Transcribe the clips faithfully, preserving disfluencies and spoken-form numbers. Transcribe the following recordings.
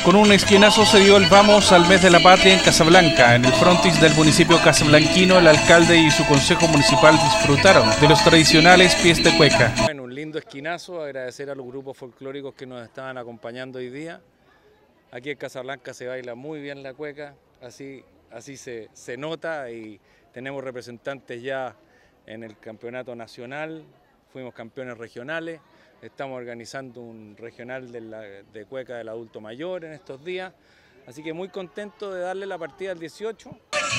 Con un esquinazo se dio el vamos al mes de la patria en Casablanca. En el frontis del municipio casablanquino, el alcalde y su consejo municipal disfrutaron de los tradicionales pies de cueca. Bueno, un lindo esquinazo, agradecer a los grupos folclóricos que nos estaban acompañando hoy día. Aquí en Casablanca se baila muy bien la cueca, así, así se, se nota, y tenemos representantes ya en el campeonato nacional, fuimos campeones regionales. Estamos organizando un regional de, la, de cueca del adulto mayor en estos días, así que muy contento de darle la partida al dieciocho.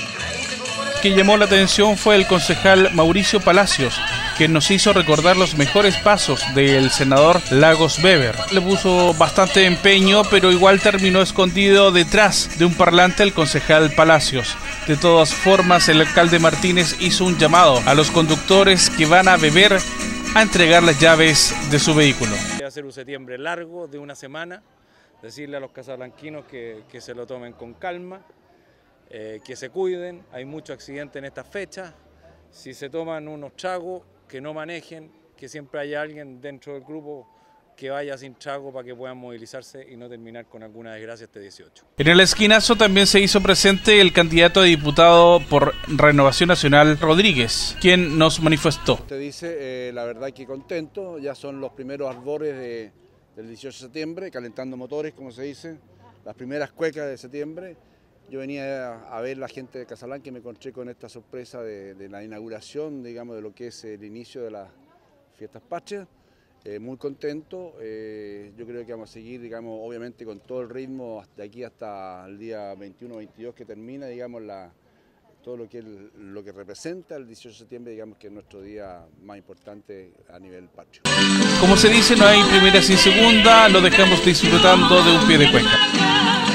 Quien llamó la atención fue el concejal Mauricio Palacios, quien nos hizo recordar los mejores pasos del senador Lagos Weber. Le puso bastante empeño, pero igual terminó escondido detrás de un parlante el concejal Palacios. De todas formas, el alcalde Martínez hizo un llamado a los conductores que van a beber a entregar las llaves de su vehículo. Va a ser un septiembre largo de una semana, decirle a los casablanquinos que, que se lo tomen con calma, eh, que se cuiden, hay mucho accidente en estas fechas, si se toman unos tragos, que no manejen, que siempre haya alguien dentro del grupo que vaya sin trago para que puedan movilizarse y no terminar con alguna desgracia este dieciocho. En el esquinazo también se hizo presente el candidato a diputado por Renovación Nacional, Rodríguez, quien nos manifestó. Usted dice, eh, la verdad que contento, ya son los primeros arbores de, del dieciocho de septiembre, calentando motores, como se dice, las primeras cuecas de septiembre. Yo venía a, a ver la gente de Casablanca y me encontré con esta sorpresa de, de la inauguración, digamos, de lo que es el inicio de las fiestas patrias. Eh, muy contento, eh, yo creo que vamos a seguir, digamos, obviamente con todo el ritmo de aquí hasta el día veintiuno veintidós que termina, digamos, la, todo lo que, el, lo que representa el dieciocho de septiembre, digamos que es nuestro día más importante a nivel patrio. Como se dice, no hay primera sin segunda, lo dejamos disfrutando de un pie de cueca.